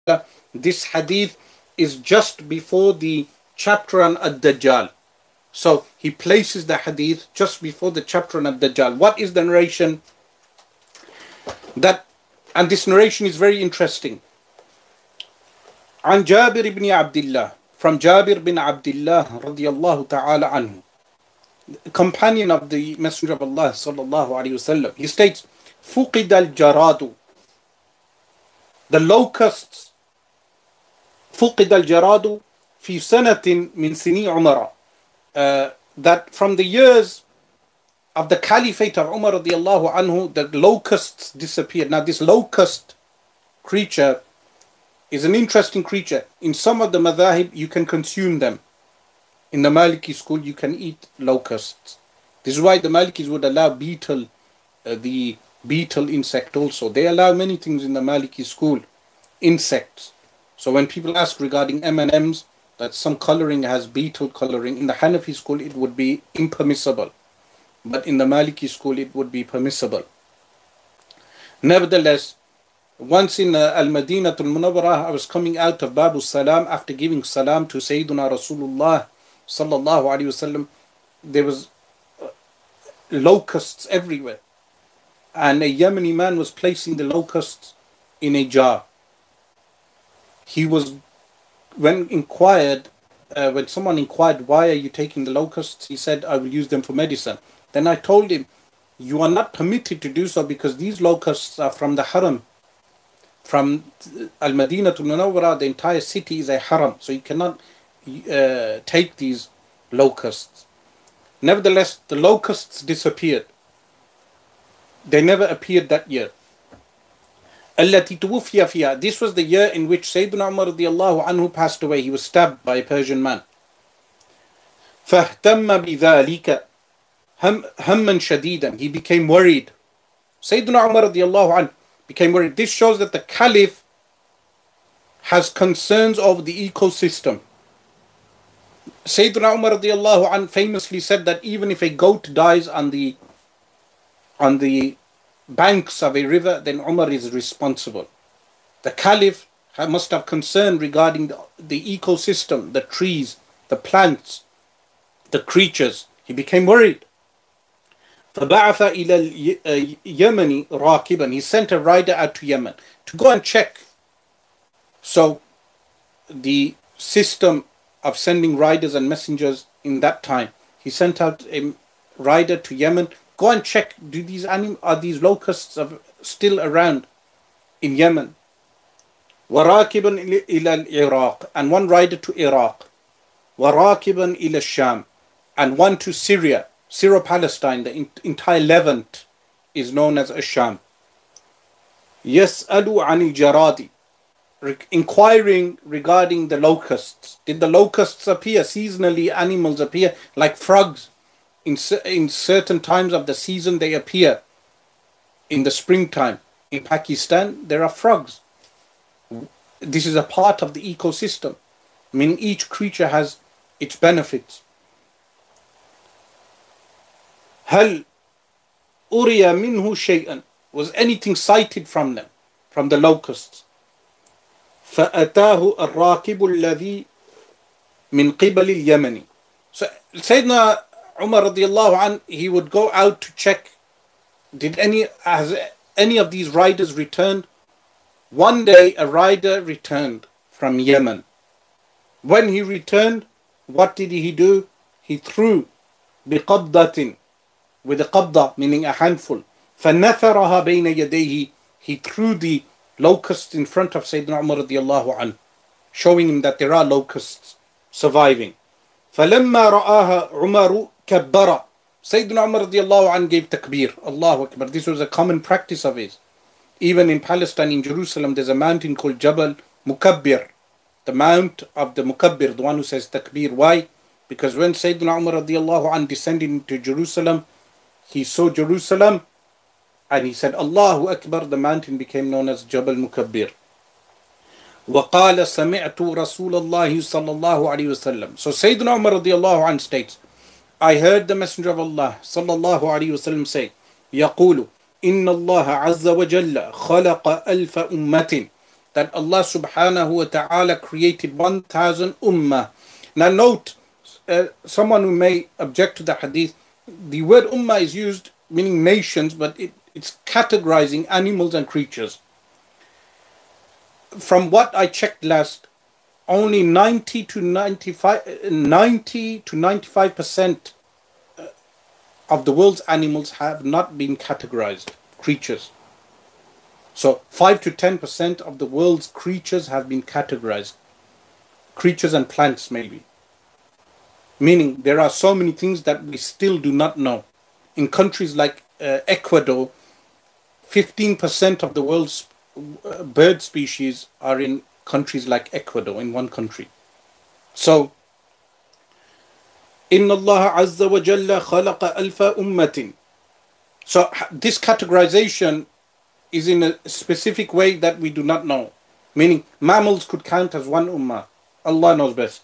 This hadith is just before the chapter on ad-dajjal. So he places the hadith just before the chapter on ad-dajjal. What is the narration? And this narration is very interesting. عن جابر بن عبد الله, from Jabir bin Abdullah radiyallahu ta'ala anhu, companion of the Messenger of Allah sallallahu alayhi wasallam. He states, فُقِدَ الْجَرَادُ, the locusts, فُقِدَ الْجَرَادُ في سنة من سني عمر, that from the years of the caliphate of Umar radiyallahu anhu, the locusts disappeared. Now this locust creature is an interesting creature. In some of the madhahib, you can consume them. In the Maliki school, you can eat locusts. This is why the Malikis would allow beetle, the beetle insect also. They allow many things in the Maliki school, insects. So when people ask regarding M&Ms, that some coloring has beetle coloring, in the Hanafi school, it would be impermissible. But in the Maliki school, it would be permissible. Nevertheless, once in Al-Madinatul Munawwarah, I was coming out of Babu Salam after giving salam to Sayyiduna Rasulullah sallallahu alayhi wasallam. There was locusts everywhere. And a Yemeni man was placing the locusts in a jar. He was, when someone inquired, why are you taking the locusts? He said, I will use them for medicine. Then I told him, you are not permitted to do so because these locusts are from the haram. From Al-Madinatul Munawwarah, the entire city is a haram. So you cannot take these locusts. Nevertheless, the locusts disappeared. They never appeared that year. التي توفي فيها. This was the year in which Sayyidina Umar radiyallahu anhu passed away. He was stabbed by a Persian man. فاهتم بذلك همًا شديدا. He became worried. Sayyidina Umar radiyallahu anhu became worried. This shows that the Caliph has concerns over the ecosystem. Sayyidina Umar radiyallahu anhu famously said that even if a goat dies on the banks of a river, then Umar is responsible. The Caliph must have concern regarding the ecosystem, the trees, the plants, the creatures. He became worried. فَبَعَثَ إِلَى الْيَمَنِ رَاكِبًا. He sent a rider out to Yemen to go and check. So the system of sending riders and messengers in that time, he sent out a rider to Yemen. Go and check, are these locusts still around in Yemen? وَرَاكِبًا إِلَى الْعِرَاقِ. And one rider to Iraq. وَرَاكِبًا إِلَى الشَّامِ. And one to Syria. Syro-Palestine, the entire Levant is known as Asham. يَسْأَلُ عَنِ الْجَرَادِ. Inquiring regarding the locusts. Did the locusts appear? Seasonally, animals appear like frogs. In certain times of the season, they appear. In the springtime, in Pakistan, there are frogs. This is a part of the ecosystem. I mean, each creature has its benefits. هل أري منه شيئا. Was anything sighted from them, from the locusts? فأتاه الراكب الذي من قبل اليمن. So Sayyidina Umar radiyallahu anh, he would go out to check, has any of these riders returned? One day a rider returned from Yemen. When he returned, what did he do? He threw بقبضة, with a qabda, meaning a handful. فَنَثَرَهَا بَيْنَ يَدَيْهِ. He threw the locusts in front of Sayyidina Umar radiyallahu anhu, showing him that there are locusts surviving. فَلَمَّا رَآهَا عُمَرُ كَبَّرَ. Sayyidina Umar radiyallahu anhu gave takbir. Allahu Akbar. This was a common practice of his. Even in Palestine, in Jerusalem, there's a mountain called Jabal Mukabbir. The mount of the Mukabbir, the one who says takbir. Why? Because when Sayyidina Umar radiyallahu anhu descended into Jerusalem, he saw Jerusalem and he said, Allahu Akbar. The mountain became known as Jabal Mukabbir. وَقَالَ سَمِعْتُ رَسُولَ اللَّهِ صَلَّى اللَّهُ عَلَيْهِ وَسَلَّمَ. So Sayyidina Umar radiyallahu anhu states, I heard the Messenger of Allah sallallahu alayhi wasallam say, يقول إن الله عز وجل خلق ألف أمة. that Allah subhanahu wa ta'ala created 1,000 ummah. Now note, someone who may object to the hadith, the word ummah is used meaning nations, but it's categorizing animals and creatures. From what I checked last, only 90 to 95% of the world's animals have not been categorized, creatures. So 5 to 10% of the world's creatures have been categorized. Creatures and plants maybe. Meaning there are so many things that we still do not know. In countries like Ecuador, 15% of the world's bird species are in countries like Ecuador, in one country. So, إِنَّ اللَّهَ عَزَّ وَجَلَّ خَلَقَ أَلْفَ أُمَّةٍ. So this categorization is in a specific way that we do not know. Meaning mammals could count as one ummah. Allah knows best.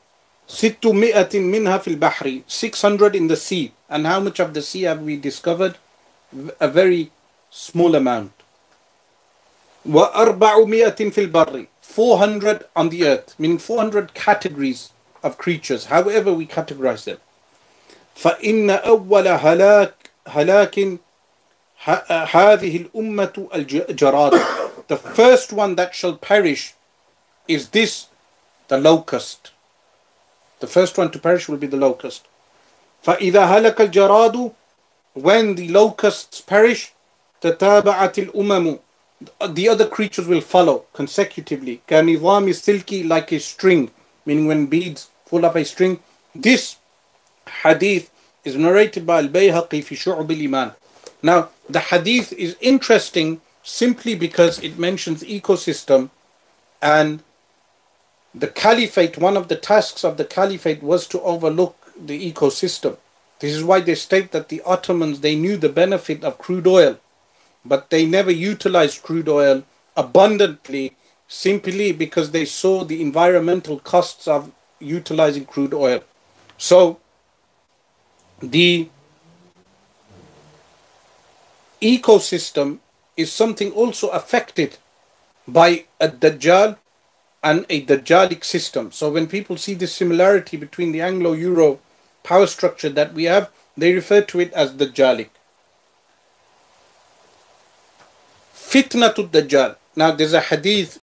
600 منها في البحر, 600 in the sea. And how much of the sea have we discovered? A very small amount. وَأَرْبَعُمِائَةٍ فِي الْبَرِّ, 400 on the earth, meaning 400 categories of creatures, however we categorize them. فَإِنَّ أَوَّلَ هَلَاكٍ هَذِهِ الْأُمَّةُ الْجَرَادُ. The first one that shall perish is this, the locust. The first one to perish will be the locust. فَإِذَا هَلَكَ الْجَرَادُ, when the locusts perish, تَتَابَعَتِ الْأُمَمُ, the other creatures will follow consecutively. كَنِظَامِ السِّلْكِ, like a string, meaning when beads fall off a string. This hadith is narrated by Al-Bayhaqi fi Shu'ub al-Iman. Now, the hadith is interesting simply because it mentions ecosystem, and the caliphate, one of the tasks of the caliphate was to overlook the ecosystem. This is why they state that the Ottomans, they knew the benefit of crude oil, but they never utilized crude oil abundantly simply because they saw the environmental costs of utilizing crude oil. So the ecosystem is something also affected by a dajjal and a dajjalic system. So when people see the similarity between the Anglo-Euro power structure that we have, they refer to it as dajjalic. Fitna to dajjal. Now there's a hadith